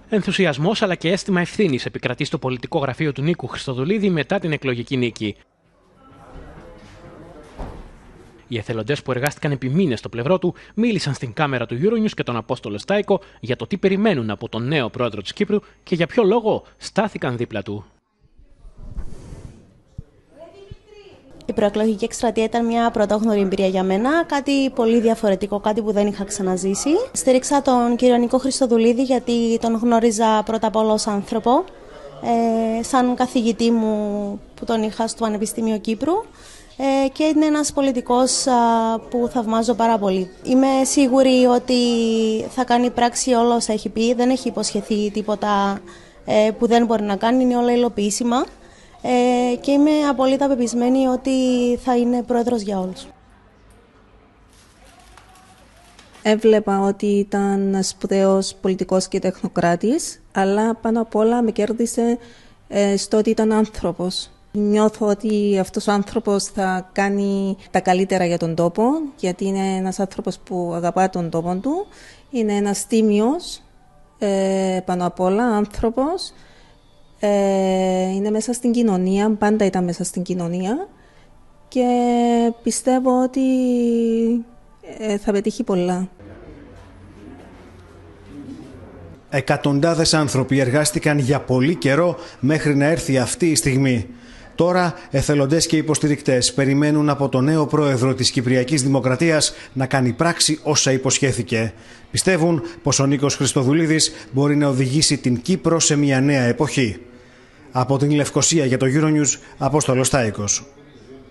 Ενθουσιασμός αλλά και αίσθημα ευθύνης επικρατεί στο πολιτικό γραφείο του Νίκου Χριστοδουλίδη μετά την εκλογική νίκη. Οι εθελοντές που εργάστηκαν επί μήνες στο πλευρό του μίλησαν στην κάμερα του Euronews και τον Απόστολο Στάικο για το τι περιμένουν από τον νέο πρόεδρο της Κύπρου και για ποιο λόγο στάθηκαν δίπλα του. Η προεκλογική εκστρατεία ήταν μια πρωτόγνωρη εμπειρία για μένα, κάτι πολύ διαφορετικό, κάτι που δεν είχα ξαναζήσει. Στήριξα τον κύριο Νίκο Χριστοδουλίδη γιατί τον γνώριζα πρώτα απ' όλα ως άνθρωπο, σαν καθηγητή μου που τον είχα στο Πανεπιστήμιο Κύπρου και είναι ένας πολιτικός που θαυμάζω πάρα πολύ. Είμαι σίγουρη ότι θα κάνει πράξη όλα όσα έχει πει, δεν έχει υποσχεθεί τίποτα που δεν μπορεί να κάνει, είναι όλα υλοποιήσιμα. Και είμαι απολύτως πεπισμένη ότι θα είναι πρόεδρος για όλους. Έβλεπα ότι ήταν σπουδαίος πολιτικός και τεχνοκράτης, αλλά πάνω απ' όλα με κέρδισε στο ότι ήταν άνθρωπος. Νιώθω ότι αυτός ο άνθρωπος θα κάνει τα καλύτερα για τον τόπο, γιατί είναι ένας άνθρωπος που αγαπά τον τόπο του, είναι ένας τίμιος, πάνω απ' όλα άνθρωπος. Είναι μέσα στην κοινωνία, πάντα ήταν μέσα στην κοινωνία και πιστεύω ότι θα πετύχει πολλά. Εκατοντάδες άνθρωποι εργάστηκαν για πολύ καιρό μέχρι να έρθει αυτή η στιγμή. Τώρα εθελοντές και υποστηρικτές περιμένουν από τον νέο πρόεδρο της Κυπριακής Δημοκρατίας να κάνει πράξη όσα υποσχέθηκε. Πιστεύουν πως ο Νίκος Χριστοδουλίδης μπορεί να οδηγήσει την Κύπρο σε μια νέα εποχή. Από την Λευκοσία για το Euronews, Απόστολος Στάικος.